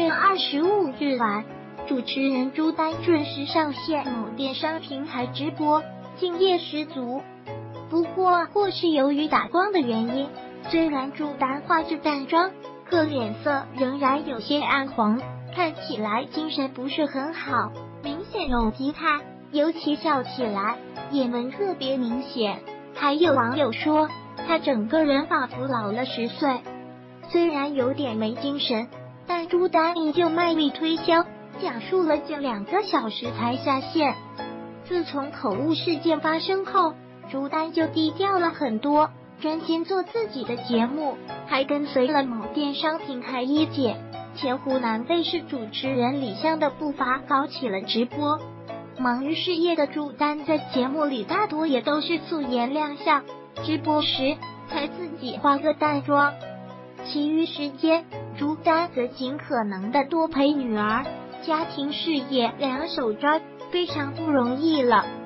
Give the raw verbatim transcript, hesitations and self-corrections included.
月二十五日晚，主持人朱丹准时上线某电商平台直播，敬业十足。不过，或是由于打光的原因，虽然朱丹化着淡妆，可脸色仍然有些暗黄，看起来精神不是很好，明显有疲态，尤其笑起来，眼纹特别明显。还有网友说，她整个人仿佛老了十岁。虽然有点没精神，但朱丹依旧卖力推销，讲述了近两个小时才下线。自从口误事件发生后，朱丹就低调了很多，专心做自己的节目，还跟随了某电商平台一姐前湖南卫视主持人李湘的步伐，搞起了直播。忙于事业的朱丹在节目里大多也都是素颜亮相，直播时才自己化个淡妆。其余时间，朱丹则尽可能的多陪女儿，家庭事业两手抓，非常不容易了。